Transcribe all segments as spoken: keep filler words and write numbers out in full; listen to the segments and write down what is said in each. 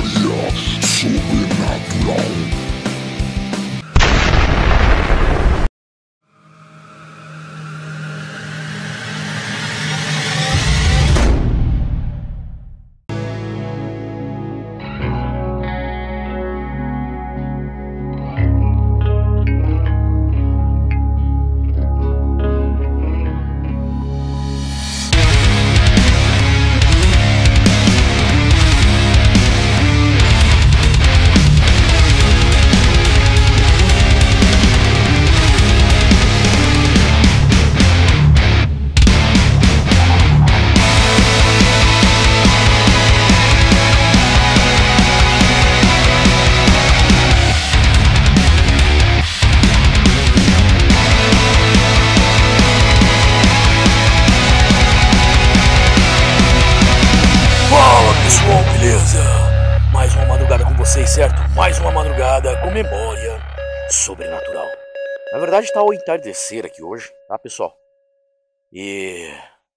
Memória sobrenatural. Pessoal, beleza? Mais uma madrugada com vocês, certo? Mais uma madrugada com memória sobrenatural. Na verdade tá ao entardecer aqui hoje, tá, pessoal? E...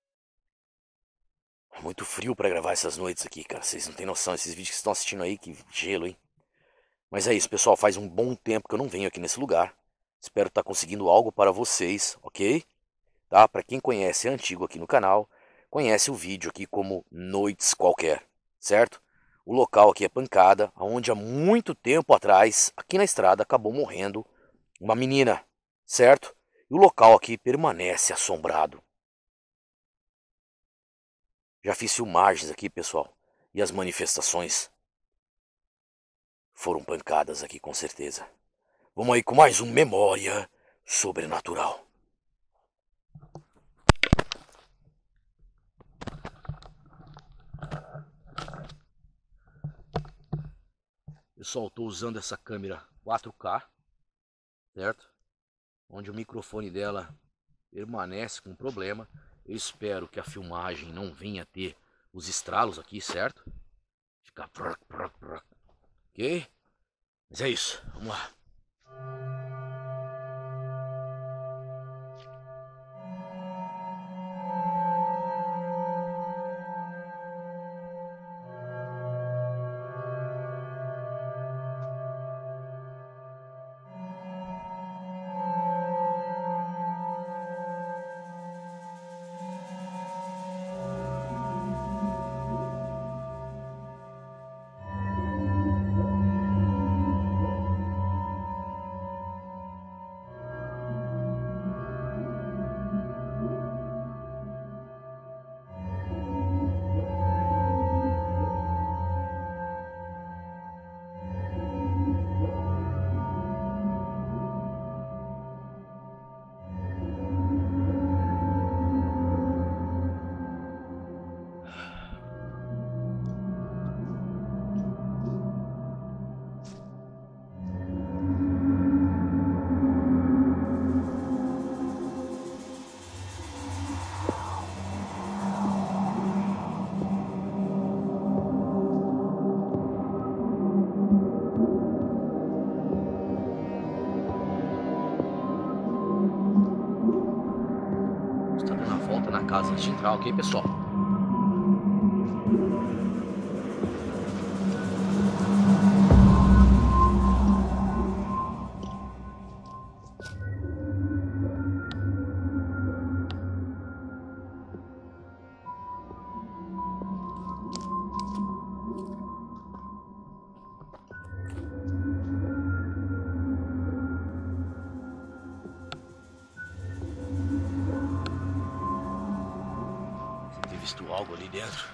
é muito frio pra gravar essas noites aqui, cara. Vocês não tem noção, esses vídeos que vocês estão assistindo aí, que gelo, hein? Mas é isso, pessoal, faz um bom tempo que eu não venho aqui nesse lugar. Espero estar conseguindo algo para vocês, ok? Tá? Pra quem conhece, é antigo aqui no canal, conhece o vídeo aqui como Noites Qualquer, certo? O local aqui é Pancada, onde há muito tempo atrás, aqui na estrada, acabou morrendo uma menina, certo? E o local aqui permanece assombrado. Já fiz filmagens aqui, pessoal, e as manifestações foram pancadas aqui, com certeza. Vamos aí com mais um Memória Sobrenatural. Pessoal, estou usando essa câmera quatro K, certo? Onde o microfone dela permanece com problema. Eu espero que a filmagem não venha a ter os estralos aqui, certo? Ficar... ok? Mas é isso, vamos lá. Está dando a volta na casa antes de entrar, ok, pessoal? Ter visto algo ali dentro.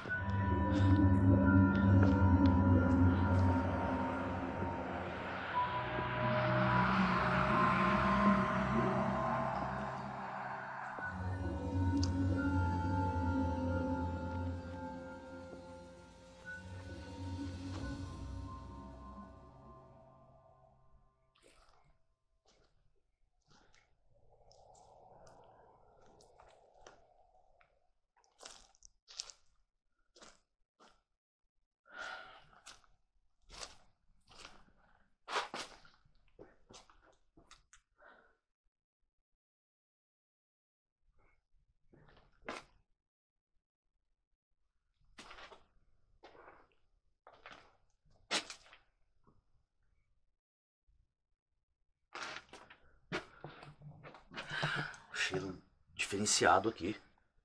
iniciado aqui.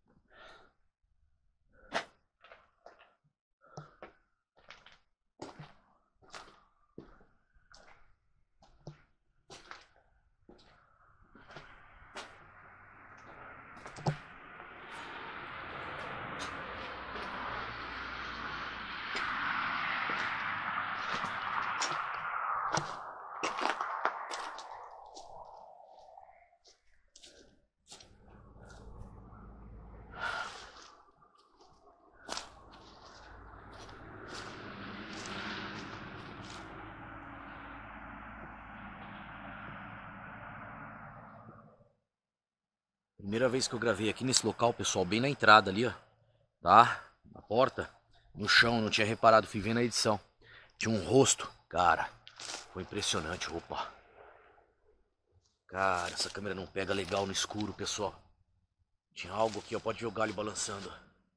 Primeira vez que eu gravei aqui nesse local, pessoal, bem na entrada ali, ó, tá? Na porta, no chão, não tinha reparado, fui ver na edição. Tinha um rosto, cara, foi impressionante, opa. Cara, essa câmera não pega legal no escuro, pessoal. Tinha algo aqui, ó, pode ver o galho balançando.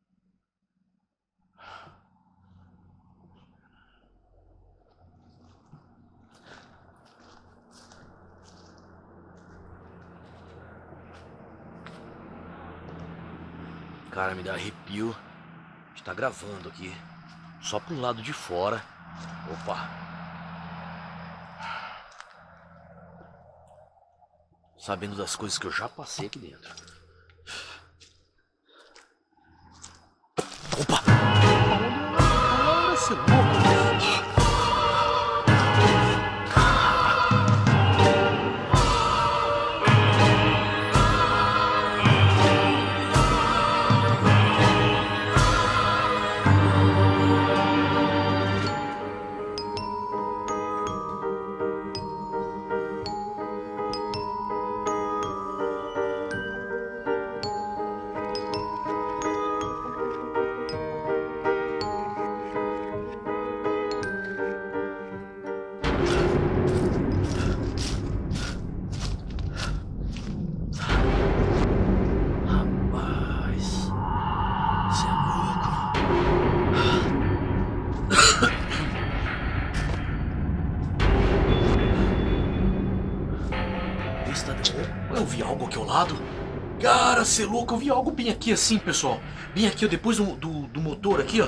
Cara, me dá arrepio. A gente tá gravando aqui. Só pro lado de fora. Opa. Sabendo das coisas que eu já passei aqui dentro. Opa! Olha esse louco! Eu vi algo aqui ao lado. Cara, cê é louco, eu vi algo bem aqui assim, pessoal. Bem aqui, ó, depois do, do, do motor aqui, ó.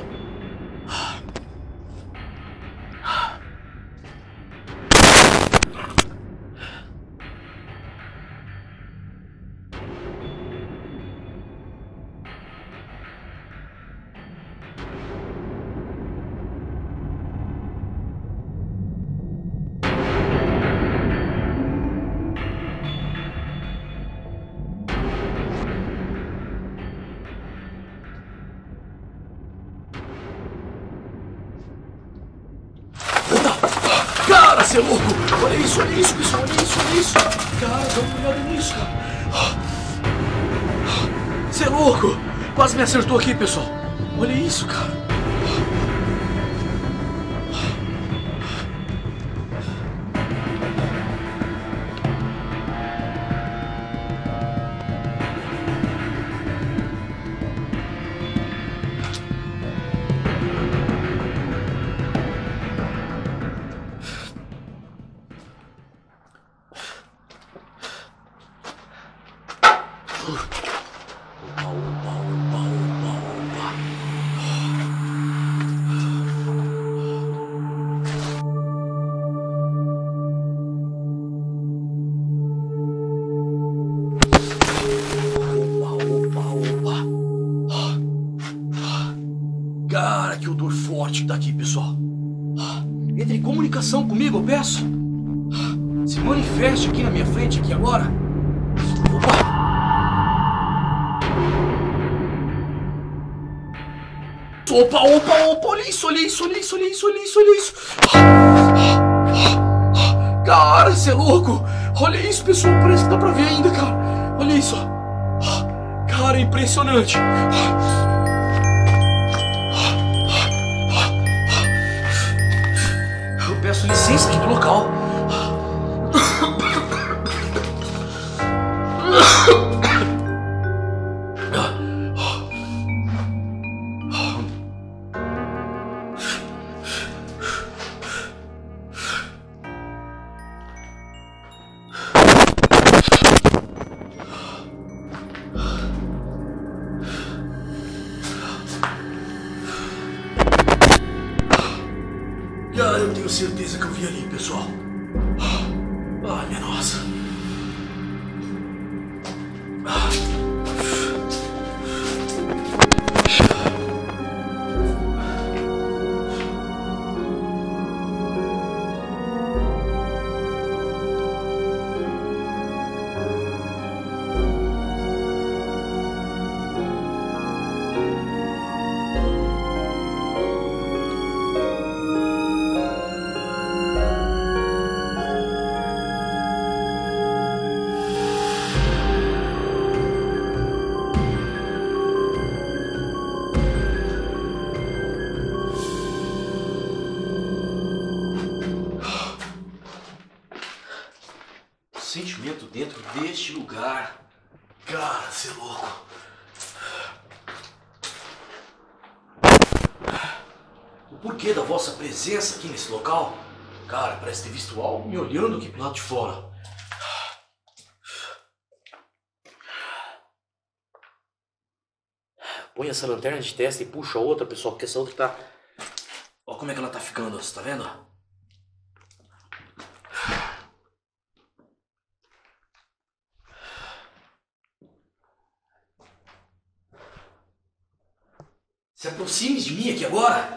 Cara, cê é louco! Olha isso, olha isso, pessoal, olha isso, olha isso! Cara, dá uma olhada nisso, cara! Cê é louco! Quase me acertou aqui, pessoal! Olha isso, cara! Opa, opa, opa, opa, opa. Opa, opa, opa. Cara, que odor forte daqui, pessoal. Entre em comunicação comigo, eu peço. Se manifeste aqui na minha frente, aqui agora. Opa! Opa, opa, opa, olha isso, olha isso, olha isso, olha isso, olha isso, olha isso. Cara, você é louco. Olha isso, pessoal, parece que dá pra ver ainda, cara. Olha isso, ó. Cara, é impressionante. Eu peço licença aqui do local. Cara, eu tenho certeza que eu vi ali, pessoal. Ai, minha nossa. Sentimento dentro deste lugar. Cara, você é louco. O porquê da vossa presença aqui nesse local? Cara, parece ter visto algo me olhando aqui pro lado de fora. Põe essa lanterna de testa e puxa outra, pessoal, porque essa outra tá... Olha como é que ela tá ficando, você tá vendo? Se aproxime de mim aqui agora.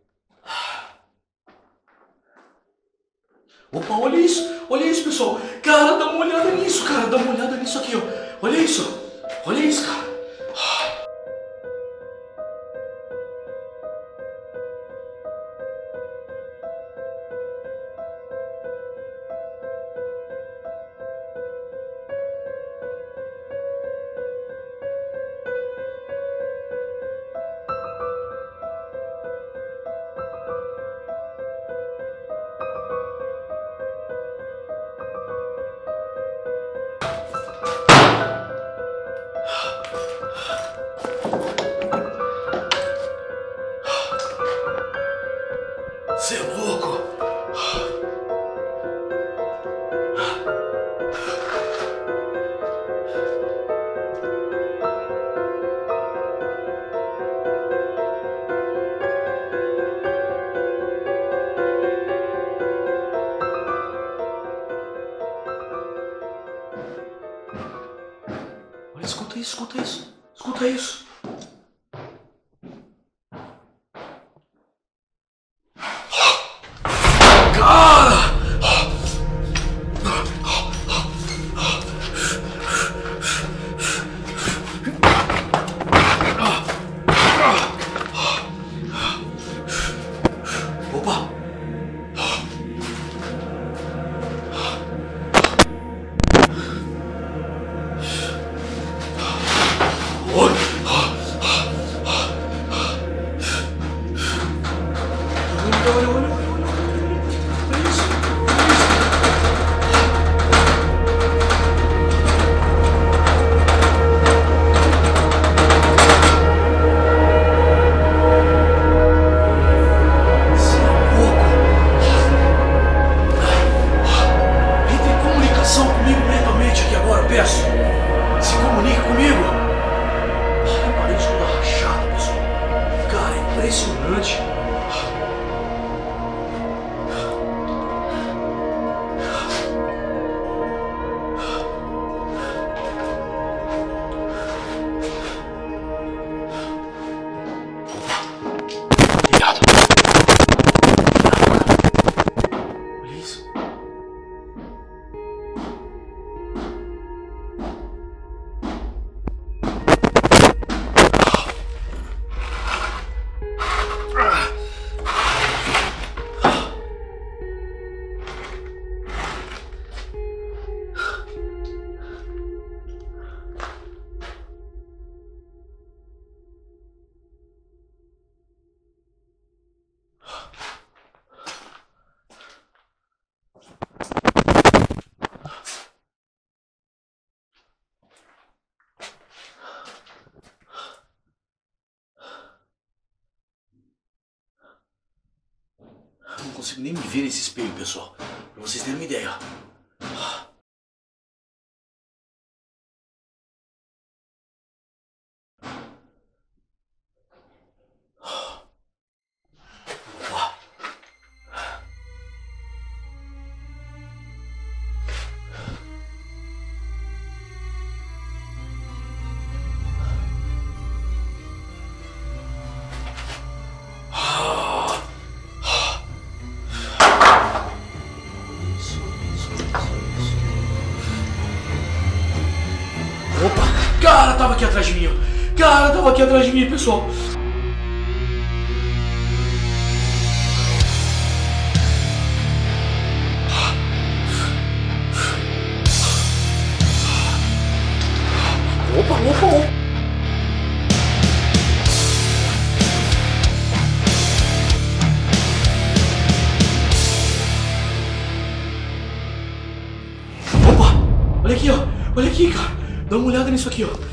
Opa, olha isso. Olha isso, pessoal. Cara, dá uma olhada nisso, cara. Dá uma olhada nisso aqui, ó. Olha isso. Olha isso, cara. Você é louco? Olha, escuta isso, escuta isso. Escuta isso. Opa! Oi! Olha, olha, olha, olha, olha isso! Comigo mentalmente aqui agora, peço. Se comunique comigo. A parede toda rachada, pessoal. Cara, é impressionante. Obrigado. Olha isso. Eu não consigo nem me ver nesse espelho, pessoal. Pra vocês terem uma ideia. atrás de mim, ó. Cara, tava aqui atrás de mim, pessoal. Opa, opa, opa. Olha aqui, ó. Olha aqui, cara. Dá uma olhada nisso aqui, ó.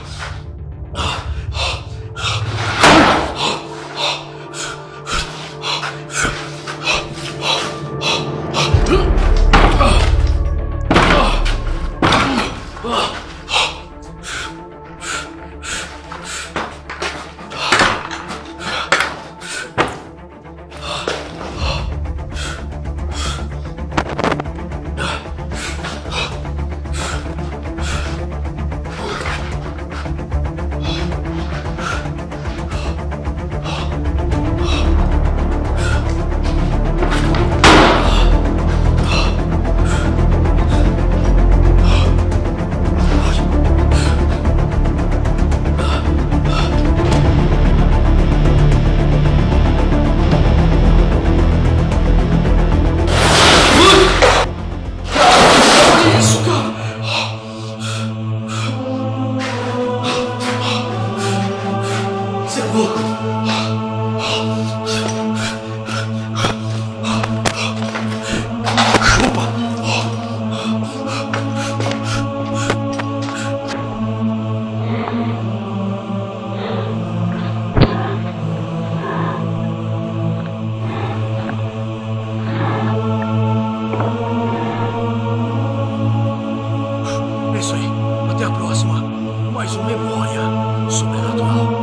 É isso aí. Até a próxima. Mais uma memória sobrenatural.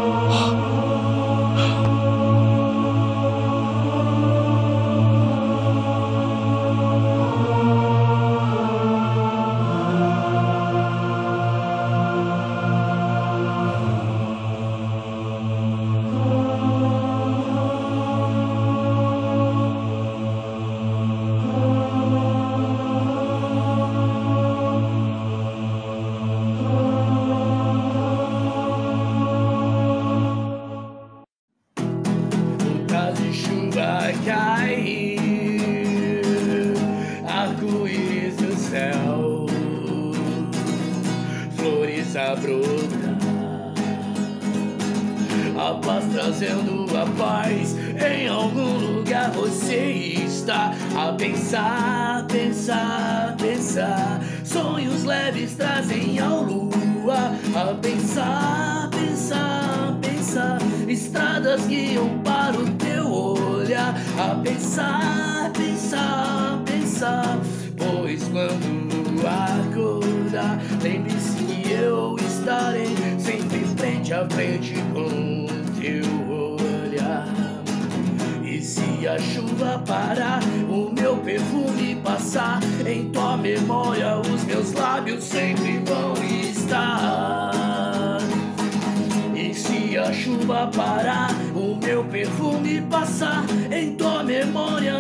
Cair, arco-íris do céu, flores a brotar, a paz trazendo a paz. Em algum lugar você está a pensar, pensar, pensar. Sonhos leves trazem ao lua a pensar, pensar, pensar. Estradas guiam para o teu olhar a pensar, pensar, pensar. Pois quando acordar, lembre-se que eu estarei sempre frente a frente com teu olhar. E se a chuva parar, o meu perfume passar, em tua memória os meus lábios sempre vão estar. E se a chuva parar, o meu perfume passar, em tua memória